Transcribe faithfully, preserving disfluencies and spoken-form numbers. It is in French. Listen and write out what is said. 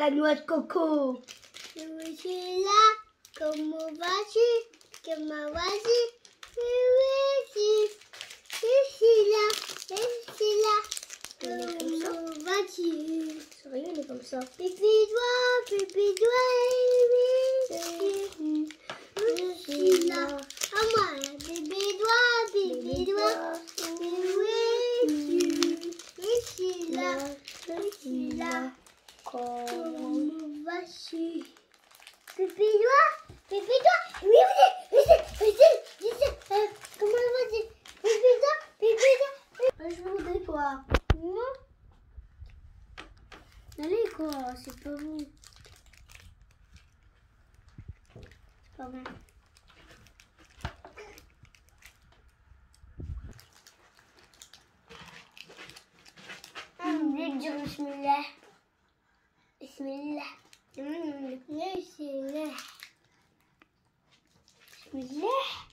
La noix de coco. Je suis là. Comment vas-tu? Comment vas-tu? Je suis là. Je suis là. Comment vas-tu? Sérieux, elle est comme ça. Pipi doigt, pipi doigt. Je suis là. À moi. Pipi doigt, pipi doigt. Je suis là. Je suis là. Comment vas-tu? Pipi doigt, pipi doigt. Oui, oui, oui, oui, oui, oui. Comment vas-tu? Pipi doigt, pipi doigt. Je voudrais quoi? Non. Allez quoi, c'est pas bon. C'est pas bon. Je vais dire bismillah. Bismillah. Bismillah. Bismillah.